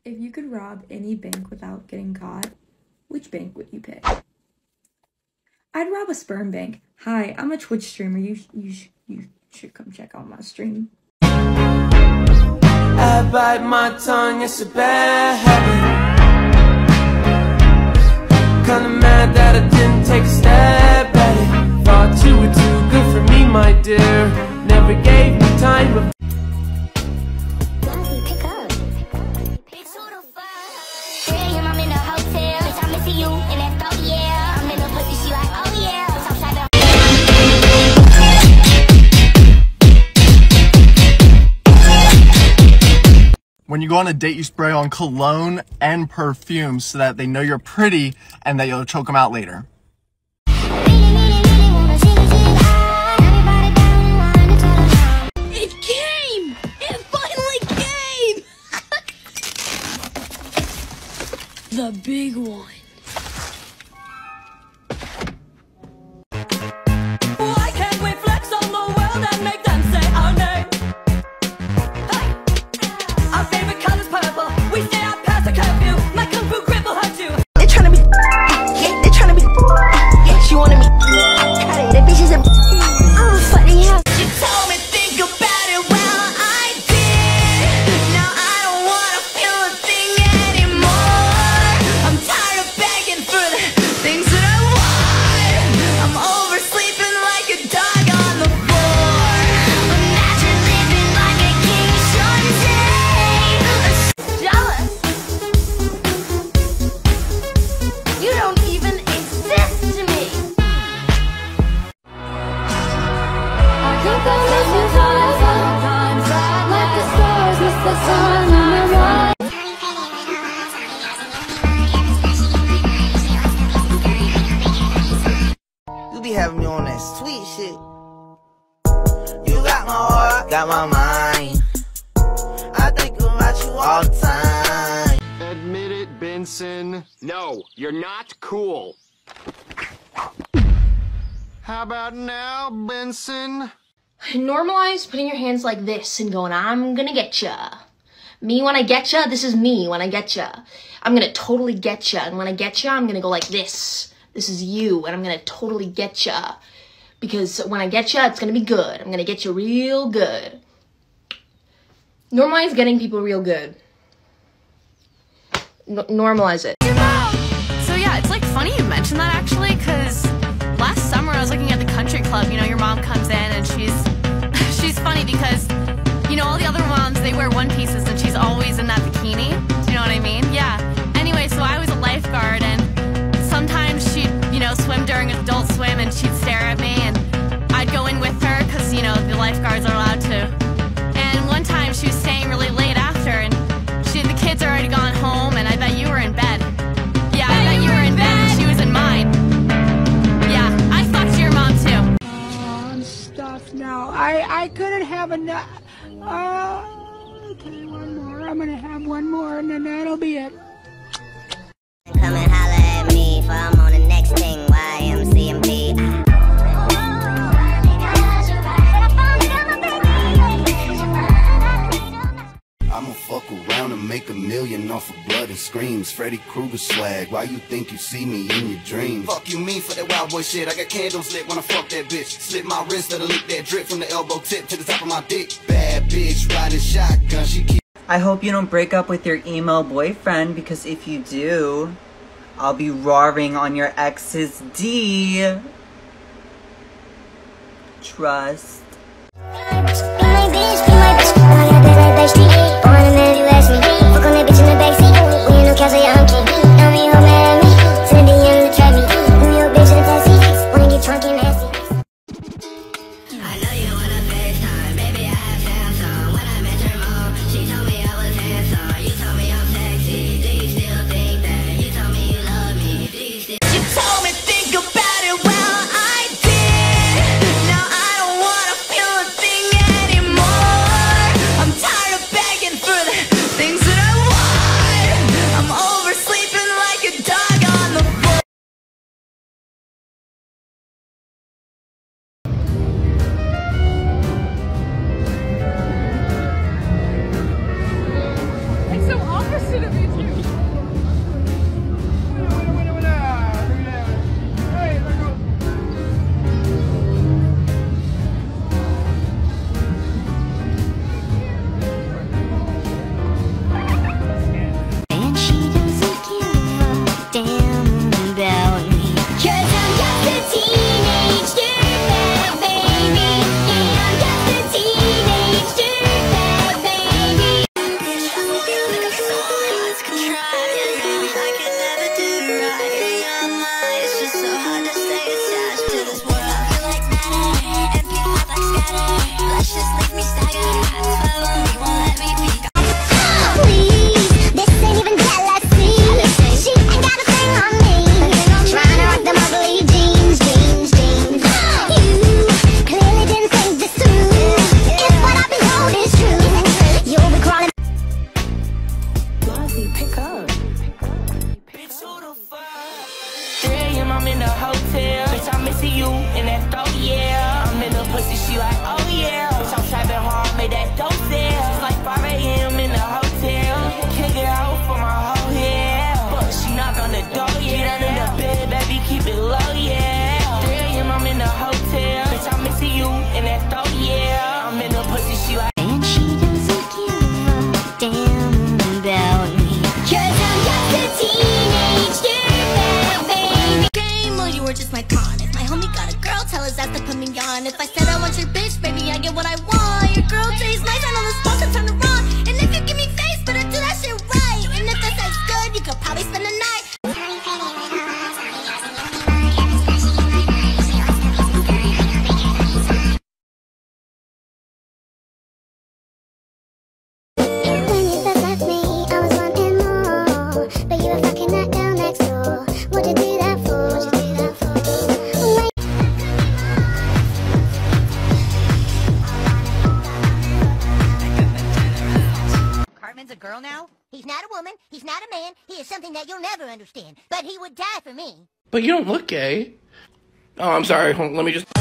If you could rob any bank without getting caught, which bank would you pick? I'd rob a sperm bank. Hi, I'm a Twitch streamer. You should come check out my stream. I bite my tongue, it's a bad habit. Kinda mad that I didn't take a stab at it. Thought you were too good for me, my dear. Never gave me time before. When you go on a date, you spray on cologne and perfume so that they know you're pretty and that you'll choke them out later. It came! It finally came! The big one. Why can't we flex on the world and make them say our name? Our favorite color's purple. We stay out past the curfew. My kung fu cripple her too. They're trying to be. Yeah, they're trying to be. Yeah, she wanted me. That bitch is a. Oh, funny how. You told me think about it. Well, I did. Now I don't wanna feel a thing anymore. I'm tired of begging for the things that I want. I'm oversleeping like a dog on the floor. But now you're living like a king shouldn't. Jealous. You don't even exist to me. I think I miss you sometimes, like the stars miss the sun in the night. You be having me on that sweet shit. You got my heart, got my mind. I think about you all the time. Admit it, Benson. No, you're not cool. How about now, Benson? Normalize putting your hands like this and going, I'm gonna get ya. Me when I get ya, this is me when I get ya. I'm gonna totally get ya, and when I get ya, I'm gonna go like this. This is you, and I'm gonna totally get ya. Because when I get ya, it's gonna be good. I'm gonna get you real good. Normalize getting people real good. Normalize it. So yeah, it's like funny you mentioned that actually, because last summer I was looking at the country club. You know, your mom comes in and she's funny because, you know, all the other moms, they wear one pieces and she's always in that bikini. Do you know what I mean? Yeah. Anyway, so I was a lifeguard and sometimes she'd, you know, swim during Adult Swim and she'd stare at me and I'd go in with her because, you know, the lifeguards are allowed to. And one time she was staying really late after and the kids are already gone home and I bet you were in bed. Yeah, I bet you were in bed and she was in mine. Yeah, I fucked your mom too. Stuff now. I couldn't have enough. Okay, one more. I'm gonna have one more and then that'll be it. Come and holler at me if I'm on the next thing. YMCMB. I'ma fuck around and make $1 million off of blood and screams. Freddy Krueger swag, why you think you see me in your dreams? Fuck you mean for that wild boy shit. I got candles lit when I fuck that bitch. Slip my wrist, let her lick that drip from the elbow tip to the top of my dick. Bad bitch riding shotgun, she keep. I hope you don't break up with your emo boyfriend, because if you do, I'll be roaring on your ex's D. Trust. For the I'm in the hotel. Bitch, I'm missing you in that throat, yeah. I'm in the pussy, she like, oh yeah. Bitch, I'm trapping hard, made that dope sell. It's like 5 a.m. in the hotel. Can't get out for my hoe, yeah. But she knock on the door, yeah. Get under the bed, baby, keep it low, yeah. 3 a.m. I'm in the hotel. Bitch, I'm missing you in that throat, yeah. I'm in the pussy, she like, and she doesn't give a damn about me. 'Cause I'm just a teenage dirtbag, baby. Game, well, you were just my con. If my homie got a girl, tell his ass to put me on. If I said I want your bitch, baby, I get what I want. Your girl tastes nice, I know the spot to turn around. And if you give me face, better do that shit right. And if the sex good, you could probably spend the night. Cartman's a girl now? He's not a woman, he's not a man, he is something that you'll never understand. But he would die for me. But you don't look gay. Oh, I'm sorry. Let me just...